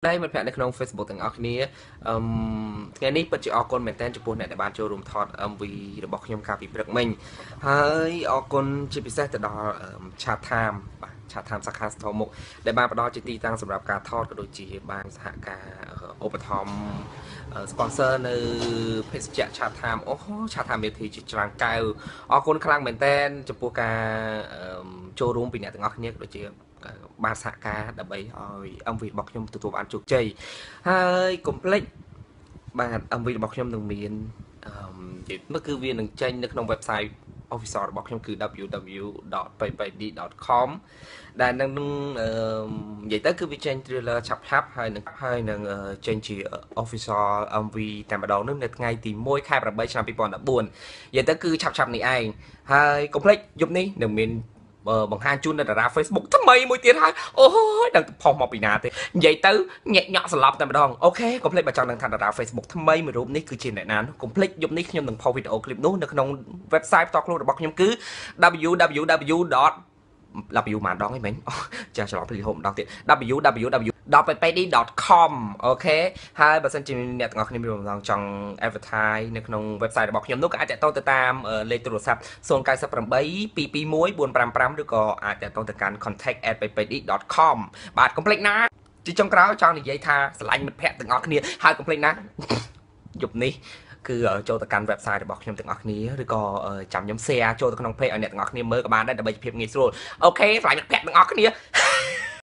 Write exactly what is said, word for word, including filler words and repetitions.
đây một bạnในក្នុង Facebook ទាំងអស់គ្នាអឺថ្ងៃនេះពិតជាអរគុណមែនទែនចំពោះអ្នកដែលបានចូលរួមថត em vê របស់ខ្ញុំកាលពីព្រឹកមិញហើយអរគុណជាពិសេសទៅដល់ឆាតថាមបាទឆាតថាមសាខាស្ថមុខដែលបានផ្ដល់ជាទីតាំងសម្រាប់ការថតក៏ដូចជាបានសហការឧបត្ថម្ភ sponsor នៅភេសជ្ជៈឆាតថាមអូឆាតថាមមេធីជាច្រើនកៅអរគុណខ្លាំងមែនទែនចំពោះការចូលរួមពីអ្នកទាំងអស់គ្នាក៏ដូចជាបានសហការដើម្បីឲ្យ em vê របស់ខ្ញុំទទួលបានជោគជ័យហើយកុំភ្លេចបាទ em vê របស់ខ្ញុំនឹងមានអឺនិយាយមកគឺវានឹងចេញនៅក្នុង website official របស់ខ្ញុំគឺ double-u double-u double-u dot pay pay d dot com ដែលនឹងអឺនិយាយទៅគឺវាចេញ trailer ឆាប់ឆាប់ហើយនឹងហើយនឹងចេញជា official em vê តែម្ដងនោះនៅថ្ងៃទីមួយខែប្រាំបីឆ្នាំពីរពាន់ដប់បួននិយាយទៅគឺឆាប់ឆាប់នេះឯងហើយកុំភ្លេចយប់នេះនឹងមានបង្ហាញជូននៅតារា Facebook ថ្មីមួយទៀតហើយអូយដឹងផុសមកពីណាទេនិយាយទៅញាក់ញក់ស្លាប់តែម្ដងអូខេកុំភ្លេចបើចង់ដឹងថាតារា Facebook ថ្មីមួយរូបនេះគឺជាអ្នកណាកុំភ្លេចយប់នេះខ្ញុំនឹងផុសវីដេអូឃ្លីបនោះនៅក្នុង website ផ្ទាល់ខ្លួនរបស់ខ្ញុំគឺ double-u double-u double-u dot w មកដងឯងមិញចាច្រឡំភ្លេចហូបម្ដងទៀត double-u double-u double-u dot pay pay d dot com អូខេហើយបើសិនជាអ្នកទាំងអស់គ្នាមានបំណងចង់ advertise នៅក្នុង website របស់ខ្ញុំនោះក៏អាចតាក់ទងទៅតាមលេខទូរស័ព្ទ ศูนย์ เก้า แปด two two two one 4 5 5ឬក៏អាចតាក់ទងទៅកាន់ contact at pay pay d dot com បាទកុំភ្លេចណាជាចុងក្រោយចង់និយាយថាស្រឡាញ់មិត្តភ័ក្តិទាំងអស់គ្នាហើយកុំភ្លេចណាយប់នេះគឺចូលទៅកាន់ website របស់ខ្ញុំទាំងអស់គ្នាឬក៏ចាំខ្ញុំ share ចូលទៅក្នុង page ឲ្យអ្នកទាំងអស់គ្នាមើលក៏បានដែរដើម្បីជាភាពងាយស្រួលអូខេស្រឡាញ់មិត្តភ័ក្តិទាំងអស់គ្នា